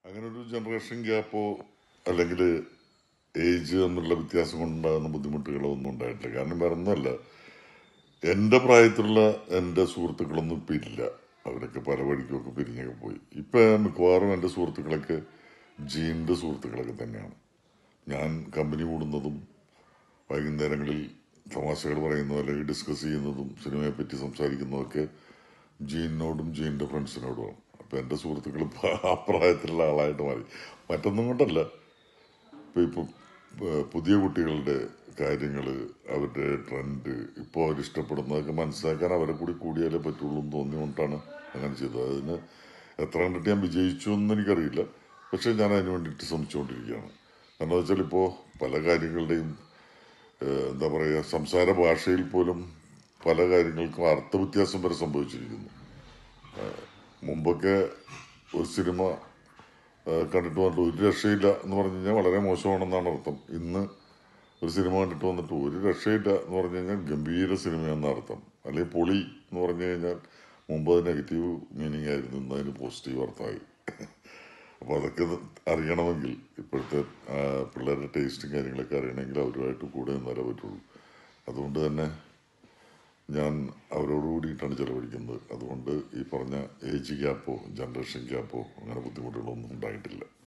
അങ്ങനെ ഒരു ജനറേഷൻ ഗ്യാപ്പോ അല്ലെങ്കിൽ ഏജ് എന്നുള്ള വ്യത്യാസം കൊണ്ടുണ്ടാകുന്ന ബുദ്ധിമുട്ടുകളോ ഒന്നും ഉണ്ടായിട്ടില്ല. കാരണം വേറെ ഒന്നുമല്ല, എൻ്റെ പ്രായത്തിലുള്ള എൻ്റെ സുഹൃത്തുക്കളൊന്നും ഇപ്പം ഇല്ല. അവരൊക്കെ പല വഴിക്കുമൊക്കെ പിരിഞ്ഞൊക്കെ പോയി. ഇപ്പം മിക്കവാറും എൻ്റെ സുഹൃത്തുക്കളൊക്കെ ജീൻ്റെ സുഹൃത്തുക്കളൊക്കെ തന്നെയാണ്. ഞാൻ കമ്പനി കൂടുന്നതും വൈകുന്നേരങ്ങളിൽ തമാശകൾ പറയുന്നതും അല്ലെങ്കിൽ ഡിസ്കസ് ചെയ്യുന്നതും സിനിമയെ പറ്റി സംസാരിക്കുന്നതൊക്കെ ജീനോടും ജീൻ്റെ ഫ്രണ്ട്സിനോടുമാണ്. അപ്പം എൻ്റെ സുഹൃത്തുക്കൾ ആ പ്രായത്തിലുള്ള ആളായിട്ട് മാറി. മറ്റൊന്നും കൊണ്ടല്ല, ഇപ്പം പുതിയ കുട്ടികളുടെ കാര്യങ്ങൾ, അവരുടെ ട്രെൻഡ്, ഇപ്പോൾ അവരിഷ്ടപ്പെടുന്നതൊക്കെ മനസ്സിലാക്കാൻ അവരെ കൂടി കൂടിയാലേ പറ്റുള്ളൂ എന്ന് തോന്നിയോണ്ടാണ് അങ്ങനെ ചെയ്തത്. അതിന് എത്ര കണ്ടിട്ട് ഞാൻ വിജയിച്ചു എന്ന് എനിക്കറിയില്ല, പക്ഷേ ഞാൻ അതിന് വേണ്ടിയിട്ട് ശ്രമിച്ചുകൊണ്ടിരിക്കുകയാണ്. കാരണം വെച്ചാൽ ഇപ്പോൾ പല കാര്യങ്ങളുടെയും എന്താ പറയുക, സംസാര ഭാഷയിൽ പോലും പല കാര്യങ്ങൾക്കും അർത്ഥവ്യത്യാസം വരെ സംഭവിച്ചിരിക്കുന്നു. മുമ്പൊക്കെ ഒരു സിനിമ കണ്ടിട്ട് വന്നിട്ട് ഒരു രക്ഷയില്ല എന്ന് പറഞ്ഞു കഴിഞ്ഞാൽ വളരെ മോശമാണെന്നാണ് അർത്ഥം. ഇന്ന് ഒരു സിനിമ കണ്ടിട്ട് വന്നിട്ട് ഒരു രക്ഷയില്ല എന്ന് പറഞ്ഞു കഴിഞ്ഞാൽ ഗംഭീര സിനിമയെന്ന അർത്ഥം. അല്ലെങ്കിൽ പൊളി എന്ന് പറഞ്ഞു കഴിഞ്ഞാൽ മുമ്പ് അത് നെഗറ്റീവ് മീനിങ് ആയിരുന്നു, ഇന്ന് അതിന് പോസിറ്റീവ് അർത്ഥമായി. അപ്പോൾ അതൊക്കെ അറിയണമെങ്കിൽ, ഇപ്പോഴത്തെ പിള്ളേരുടെ ടേസ്റ്റും കാര്യങ്ങളൊക്കെ അറിയണമെങ്കിൽ അവരുമായിട്ട് കൂടെ നിന്നാലേ പറ്റുള്ളൂ. അതുകൊണ്ട് തന്നെ ഞാൻ അവരോട് കൂടിയിട്ടാണ് ചിലവഴിക്കുന്നത്. അതുകൊണ്ട് ഈ പറഞ്ഞ ഏജ് ഗ്യാപ്പോ ജനറേഷൻ ഗ്യാപ്പോ അങ്ങനെ ബുദ്ധിമുട്ടുകളൊന്നും ഉണ്ടായിട്ടില്ല.